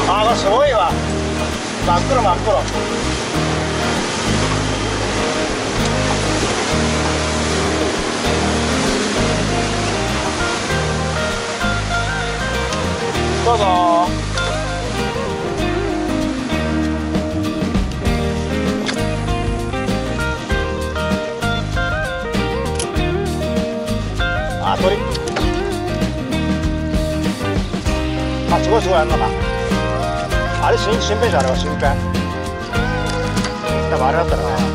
ああ、すごいわ。真っ黒真っ黒。どうぞ。あ、鳥。あ、すごいすごいあんのか。あれ新聞紙、あれは新聞。多分あれだったらね。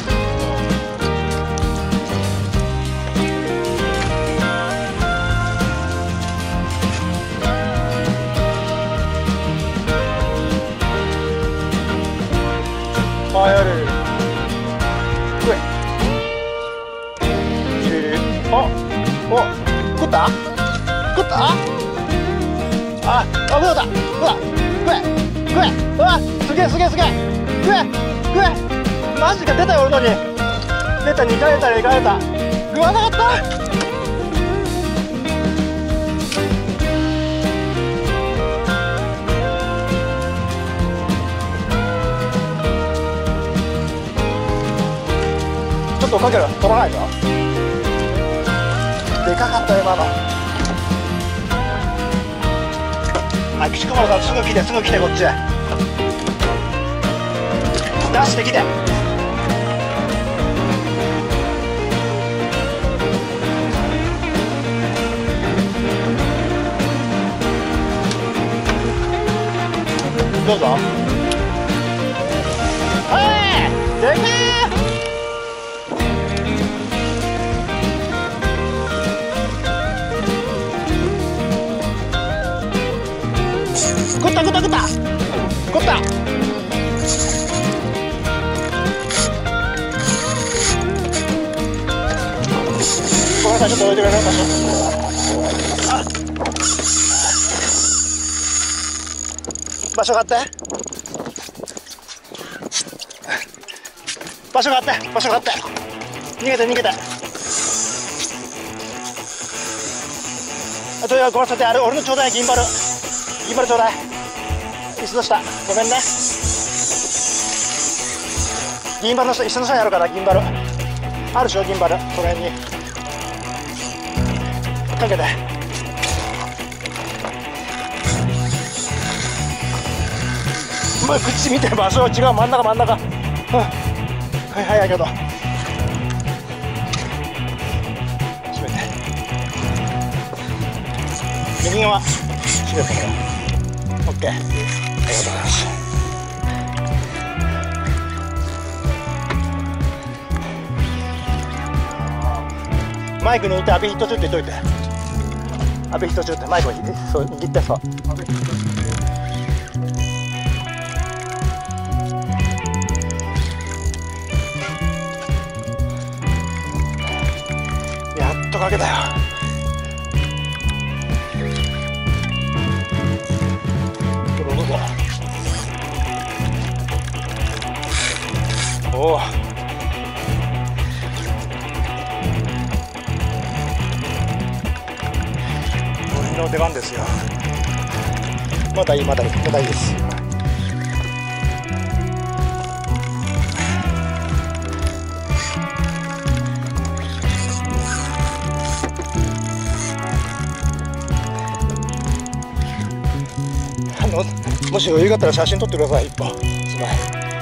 あ、やる。食え。お、食った？食った？あ、食うた。食え。うわ、すげえ。食え。マジか、出たよ、俺のに。出た、2回出た。食わなかった。ちょっとかける、取らないと。でかかったよ、今の。はい、岸小丸さん、すぐ来て、こっちへ。出してきて。どうぞ。はい、でかー。食った。ごめんなさい、ちょっと置いてくれる？場所があって。逃げて。あとごめんなさい、あれ俺のちょうだい、銀バルちょうだい。椅子の下、ごめんね。銀バルの下、椅子の下にあるから、銀バルあるでしょ、銀バル。それにかけて。口見て、場所違う。真ん中。はいやけど閉めて。右側閉めてもらう。 OK、 ありがとうございます。マイクにいて、アビヒット中って言っといて。アビヒット中ってマイクをそう握って。そう、やっとかけたよ。おお、鳥の出番ですよ。まだいいです。もし余裕があったら写真撮ってください。一本1枚。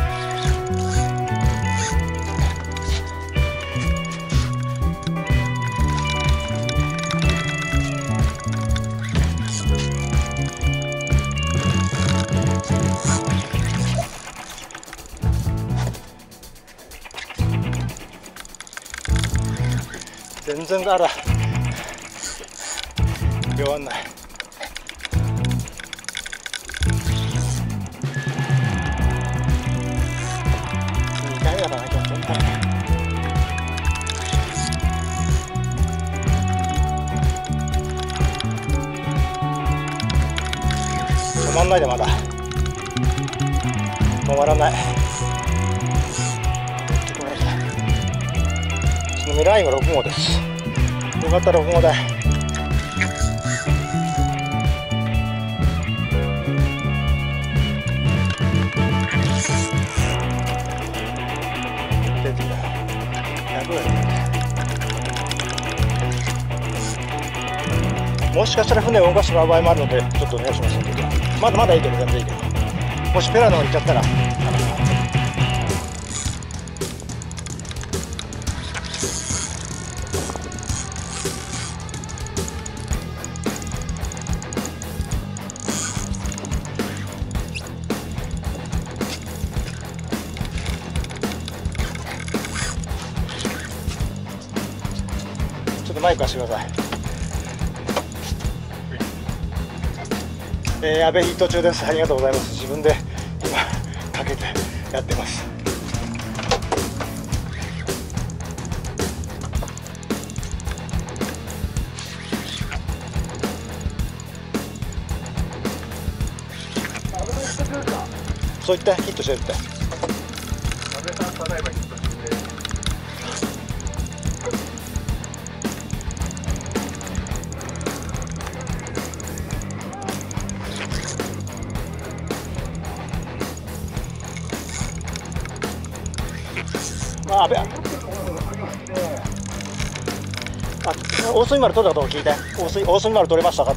全然だら弱わんない。2回だから今日4回。止まんないで、まだ止まらない。ちなみにラインは6号です。よかったら6号台。 もしかしたら船を動かしてもらう場合もあるのでちょっとお願いしますけど、まだまだいいけど全然いいけど、もしペラの方に行っちゃったらちょっとマイク貸してください。阿部ヒット中です。ありがとうございます。自分で今かけてやってます。そう言ってヒットしてるって。阿部さんただいまヒット中です。あ、大隅丸取れたことを聞いて、大隅丸取れましたかって。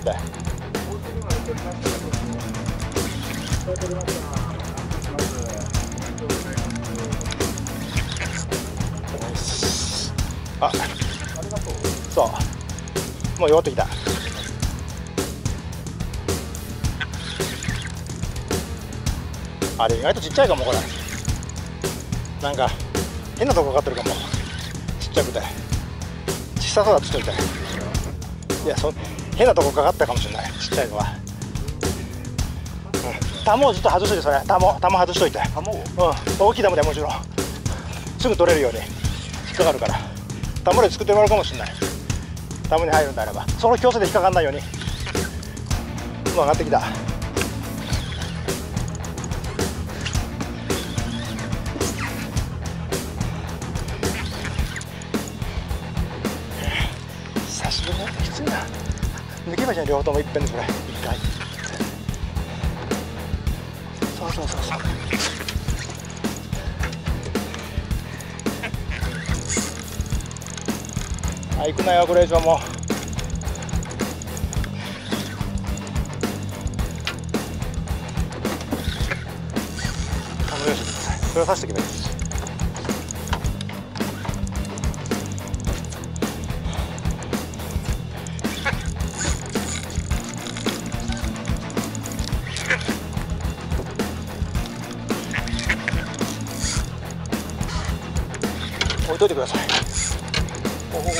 あ、そう、もう弱ってきた。あれ意外とちっちゃいかも、これ。なんか変なとこかかってるかも。ちっちゃくて小さそうだっつっといて、いや変なとこかかったかもしれない、ちっちゃいのは。タモをずっと外しといて、それタモ外しといて。大きいタモでもちろんすぐ取れるように引っかかるから、タモで作ってもらうかもしれない。タモに入るんであればその強制で引っかかんないように。もう上がってきた。久しぶりにきついな。抜けばいいじゃん、両方ともいっぺんで。それ一回。そうそうそうそう。あ、行くなよこれ以上もう。よし、それを刺しておけばいいです。置いといてください。おおおおおお。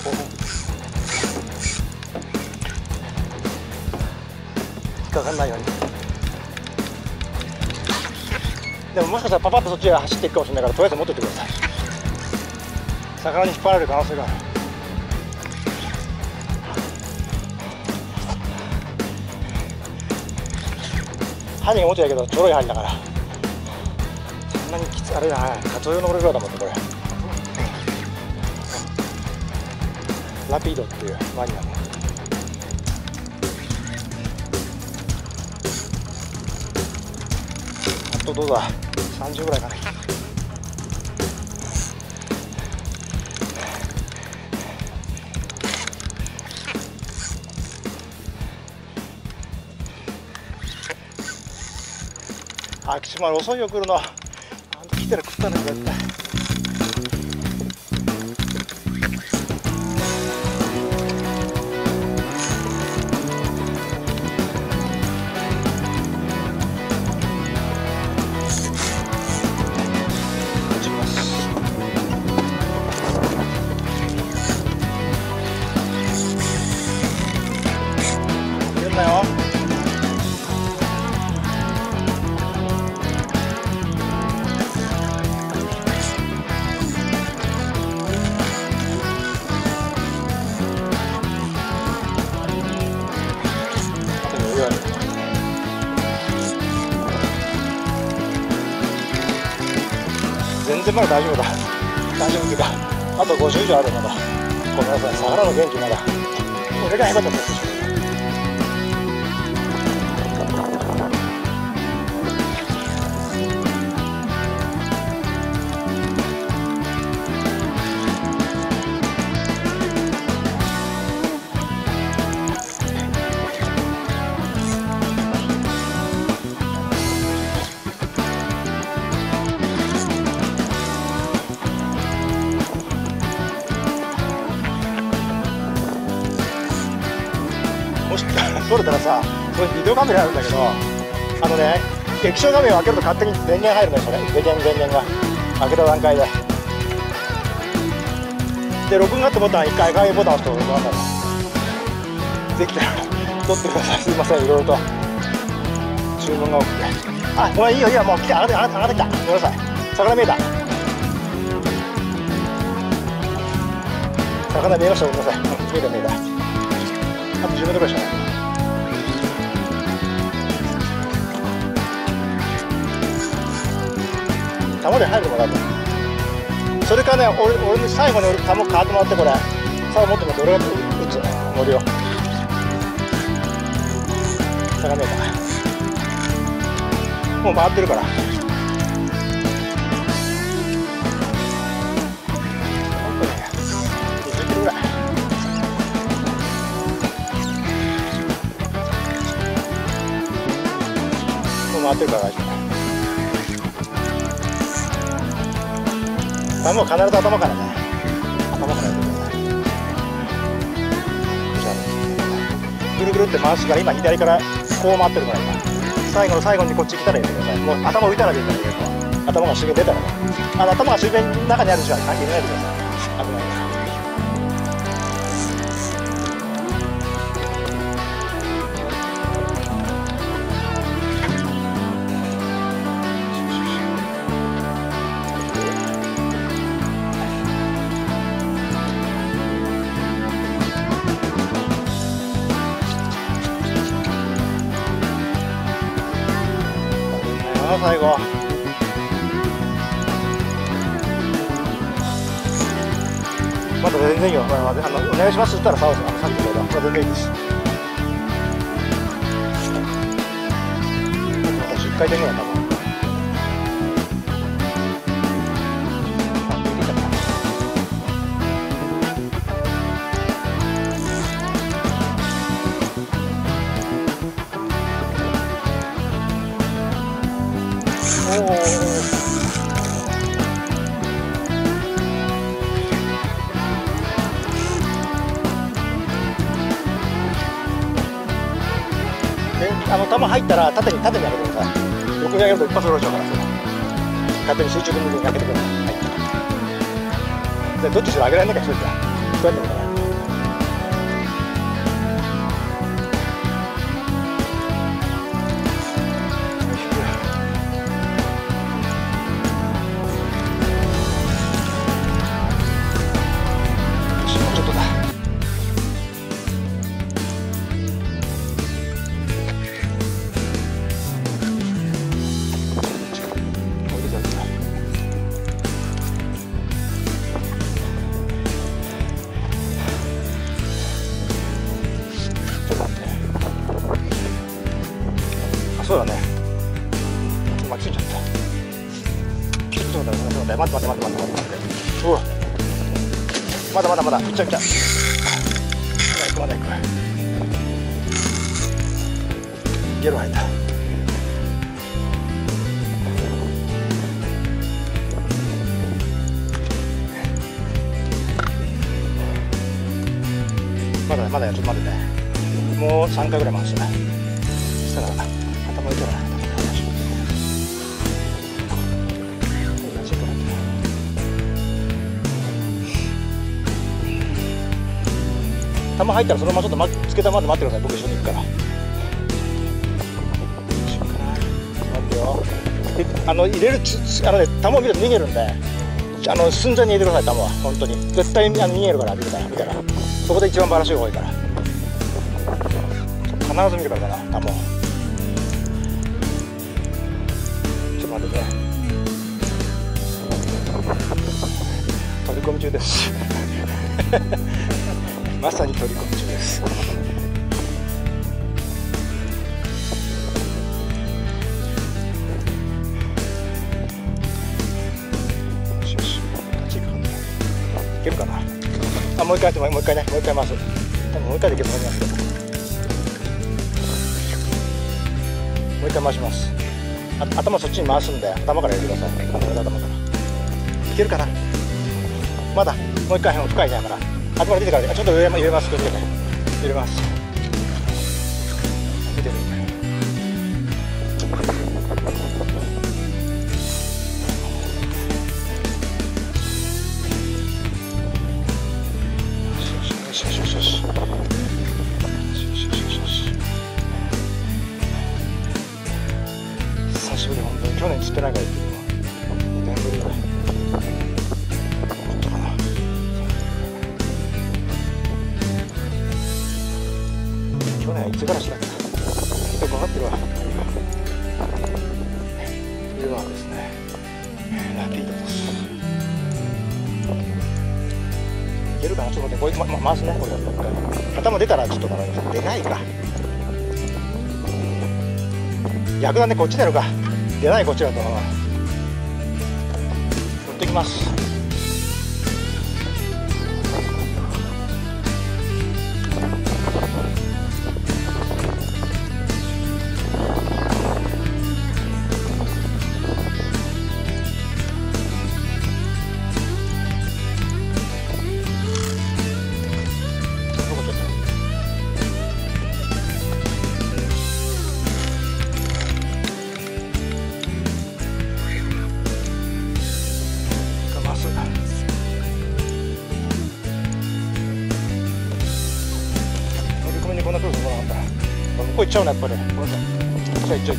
引っかかんないように。でももしかしたらパパッとそっちが走っていくかもしれないから、とりあえず持っておいてください。魚に引っ張られる可能性がある。針が持ってやけどちょろい針だから、そんなにきついあれだ。カツオ用のこれぐらいだもんね、これ。ラピードっていうワニなの。あとどうだ、30ぐらいかな。あ、岸丸遅いよ来るの。あんた来てる食ったね絶対。全然まだ大丈夫だ。大丈夫っていうか、あと50以上ある。まだごめんなさい、魚の元気まだ。俺が下手だったんですよ。 撮れたらさ、それビデオカメラあるんだけど、液晶画面を開けると勝手に電源入るのよ、それ。電源が開けた段階で。で、録画ってボタン1回赤いボタン押すと録画になる。できたら撮ってください。すいません、いろいろと注文が多くて。あ、ごめん、いいよ、もう来て、上がってきた。ごめんなさい。魚見えた。魚見えました。ごめんなさい。見えた。あと10メートルぐらいしかない。タモで入るのかなと。それかね、俺に最後にタモ買ってもらって、これ竿持ってもらって、俺が打つ森を。魚見えた。もう回ってるから。20キロぐらい。もう回ってるから大丈夫。タモは必ず頭からね。頭からやってください。ぐるぐるって回すから、今左からこう回ってるから、今最後にこっち来たら入れてください。もう頭浮いたら入れたら入れると、頭が水面出たらね、頭が水面の中にある人は関係ないでください。危ないから。最後まだ全然いいよ。お願いしますって言ったらさっきのこれ全然いいです。また10回転ぐらい多分。球入ったら縦に上げてください。横に上げると一発下ろしちゃうから、勝手に垂直に上げてください。入ったらで、どっちしろ上げられなきゃ一人じゃどうやってるかな。そうだね。巻きついちゃった。ちょっと待って。うわ。まだ。いっちゃう。まだ行く。ゲロ吐いた。まだちょっと待ってね。もう3回ぐらい回すね。そしたら頭浮いたら球入ったらそのままちょっとつけたまで待ってください。僕一緒に行くから。待ってよ。入れる球を見ると逃げるんで、寸前に入れてください。球は本当に絶対に逃げるから。見たらそこで一番バラシが多いから、必ず見るからな、球を。ちょっと待ってね。取り込み中ですまさに取り込み中です。よし、こっち行くかな。いけるかな。もう一回回す。多分もう一回でいけると思いますけど。もう一回回します。頭そっちに回すんで、頭から入れてください。頭から。いけるかな。まだもう一回深いじゃんから。頭から出てからちょっと入れます。入れます。 久しぶり、本当に去年釣ってないから言ってるわ。2年ぶりぐらい。去年はいつからしたかな。よく分かってるわ。ルアーですね。ラピードです。いけるかな、ちょっと待って、これ、回すね、これ。頭出たらちょっと斜めます。出ないか。逆だね、こっち出るか。出ない、こっちだと。持ってきます。こんな来るとこなかったら向こう行っちゃうね、やっぱり。ごめんなさい。行っちゃう。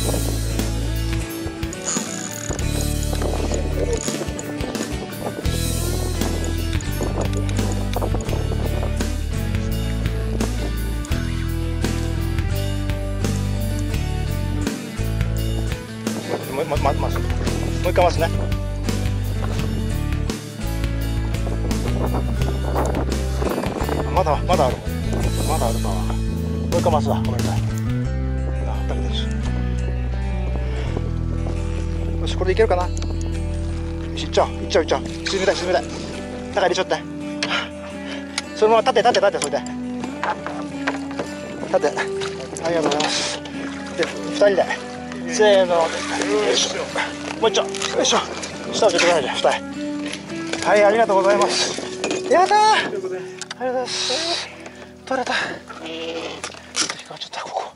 もう一回回すね。まだある。まだあるか。もう一回回すわ。ごめんなさい。だけです。よし、これでいけるかな。よし、いっちゃう。沈めたい。中入れちゃって。そのまま立て、それで。立て。ありがとうございます。で、2人で。せーの。よいしょ。もう一丁。よいしょ。下をちょっとくださいね、2人。はい、ありがとうございます。やったー。ありがとうございます。取れた。引っかかっちゃった。